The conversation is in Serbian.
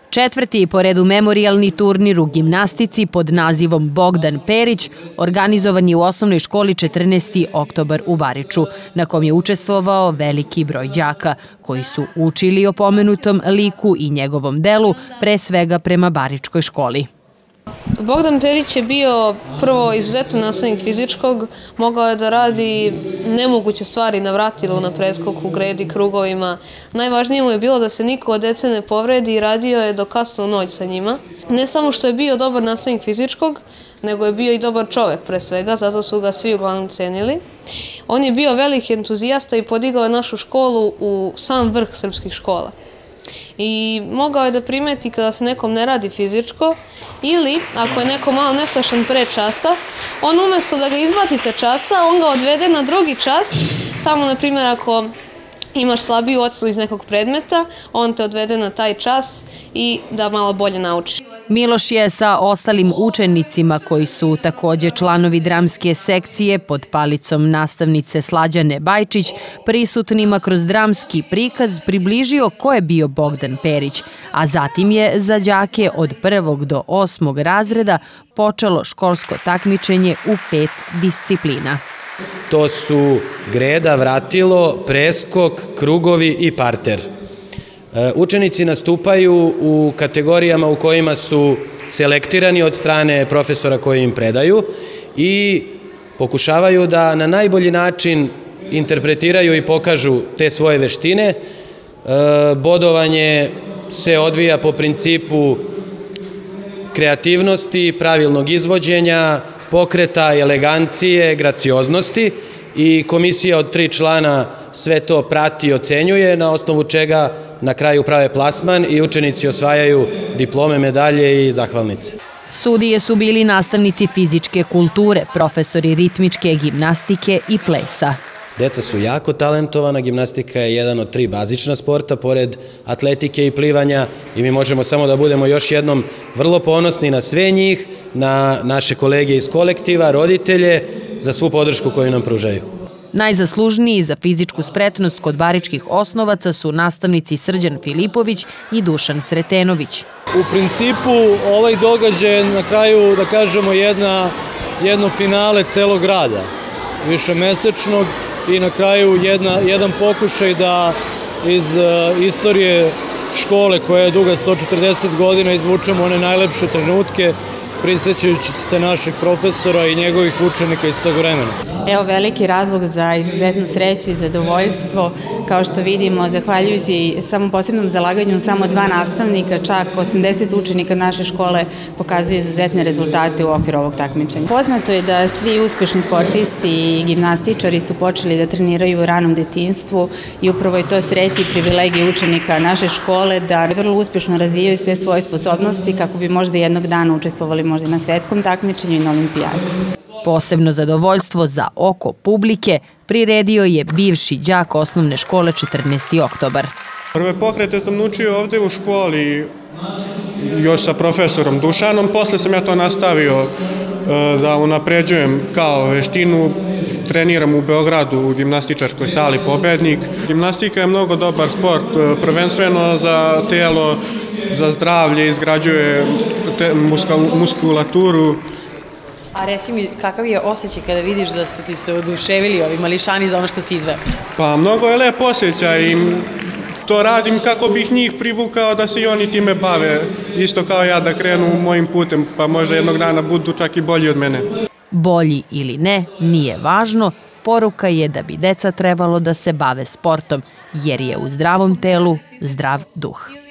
Četvrti po redu memorijalni turnir u gimnastici pod nazivom Bogdan Perić organizovan je u osnovnoj školi 14. oktobar u Bariču, na kom je učestvovao veliki broj đaka, koji su učili o pomenutom liku i njegovom delu, pre svega prema Baričkoj školi. Bogdan Perić je bio prvo izuzetan nastavnik fizičkog, mogao je da radi nemoguće stvari na vratilu, na preskoku, gredi, krugovima. Najvažnije mu je bilo da se niko od dece ne povredi i radio je do kasnu noć sa njima. Ne samo što je bio dobar nastavnik fizičkog, nego je bio i dobar čovek pre svega, zato su ga svi uglavnom cenili. On je bio veliki entuzijasta i podigao je našu školu u sam vrh srpskih škola. I mogao je da primeti kada se nekom ne radi fizičko ili ako je neko malo nesašan pre časa, on umesto da ga izbaci sa časa, on ga odvede na drugi čas. Tamo, na primjer, ako imaš slabiju ocenu iz nekog predmeta, on te odvede na taj čas i da malo bolje naučiš. Miloš je sa ostalim učenicima koji su takođe članovi dramske sekcije pod palicom nastavnice Slađane Bajčić prisutnima kroz dramski prikaz približio ko je bio Bogdan Perić, a zatim je za đake od 1. do 8. razreda počelo školsko takmičenje u 5 disciplina. To su greda, vratilo, preskok, krugovi i parter. Učenici nastupaju u kategorijama u kojima su selektirani od strane profesora koji im predaju i pokušavaju da na najbolji način interpretiraju i pokažu te svoje veštine. Bodovanje se odvija po principu kreativnosti, pravilnog izvođenja, pokreta, elegancije, gracioznosti i komisija od 3 člana sve to prati i ocenjuje, na osnovu čega na kraju prave plasman i učenici osvajaju diplome, medalje i zahvalnice. Sudije su bili nastavnici fizičke kulture, profesori ritmičke gimnastike i plesa. Deca su jako talentovana, gimnastika je jedan od 3 bazična sporta, pored atletike i plivanja, i mi možemo samo da budemo još jednom vrlo ponosni na sve njih, na naše kolege iz kolektiva, roditelje, za svu podršku koju nam pružaju. Najzaslužniji za fizičku spretnost kod baričkih osnovaca su nastavnici Srđan Filipović i Dušan Sretenović. U principu ovaj događaj je na kraju, da kažemo, jedno finale celog rada, višemesečnog, i na kraju jedan pokušaj da iz istorije škole koja je duga 140 godina izvučemo one najlepše trenutke, prisjećajući se našeg profesora i njegovih učenika iz tog vremena. Evo veliki razlog za izuzetnu sreću i zadovoljstvo. Kao što vidimo, zahvaljujući samo posebnom zalaganju samo 2 nastavnika, čak 80 učenika naše škole pokazuju izuzetne rezultate u okviru ovog takmičenja. Poznato je da svi uspešni sportisti i gimnastičari su počeli da treniraju u ranom detinjstvu i upravo je to sreća i privilegija učenika naše škole da vrlo uspešno razvijaju sve svoje sposobnosti kako bi možda jednog dana učestvovali možda na svetskom takmičenju i na olimpijadi. Posebno zadovoljstvo za oko publike priredio je bivši đak osnovne škole 14. oktobar. Prve pokrete sam naučio ovde u školi još sa profesorom Dušanom, posle sam ja to nastavio da unapređujem kao veštinu. Treniram u Beogradu u gimnastičarskoj sali Pobednik. Gimnastika je mnogo dobar sport, prvenstveno za telo, za zdravlje, izgrađuje muskulaturu. A reci mi, kakav je osjećaj kada vidiš da su ti se oduševili ovi mališani za ono što si izveo? Pa mnogo je lep osjećaj i to radim kako bih njih privukao da se i oni time bave, isto kao ja, da krenu mojim putem, pa možda jednog dana budu čak i bolji od mene. Bolji ili ne, nije važno. Poruka je da bi deca trebalo da se bave sportom, jer je u zdravom telu zdrav duh.